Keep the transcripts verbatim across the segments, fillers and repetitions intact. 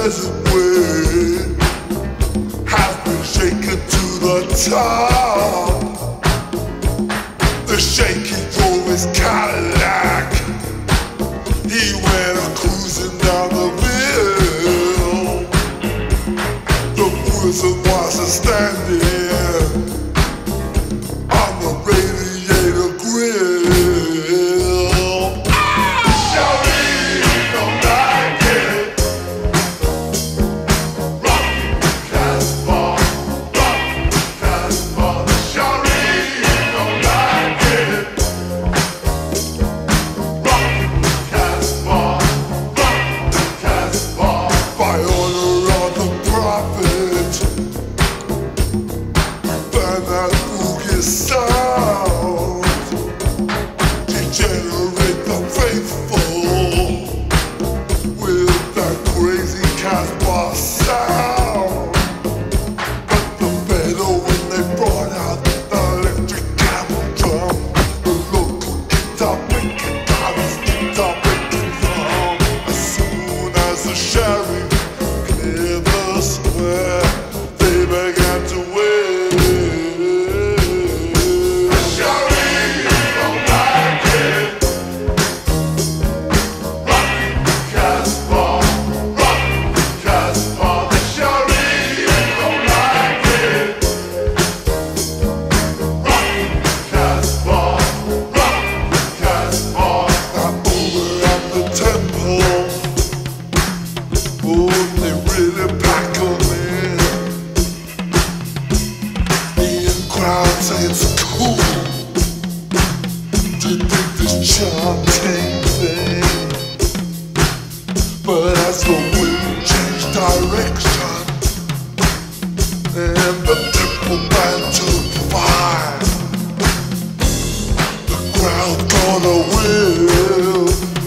desert wind has been shaken to the top. The shaky drove his Cadillac. He went a cruising down the hill. The wizard was a standing on the radiator grill. Sound degenerate the faithful with that crazy Casbah sound. But the better when they brought out the electric camel drum, the local guitar picking guitars, guitar picking drum. As soon as the sheriff cleared the square, they began to win. Say it's cool to think this chanting thing, but as the wind changed direction and the temple band took fire, the crowd got a will.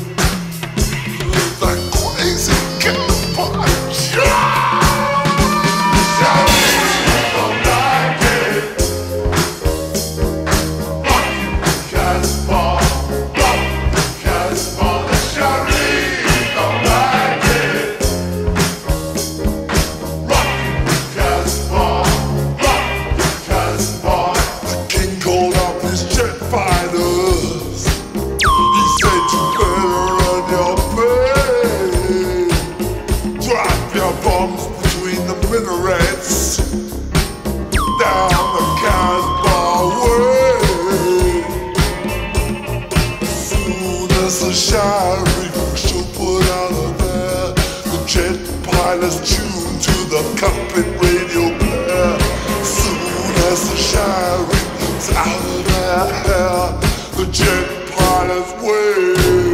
That crazy campfire. Bombs between the minarets down the Casbah way. As soon as the sheriff should put out of there, the jet pilots tuned to the cockpit radio player. As soon as the sheriff was out of their hair, the jet pilots waved.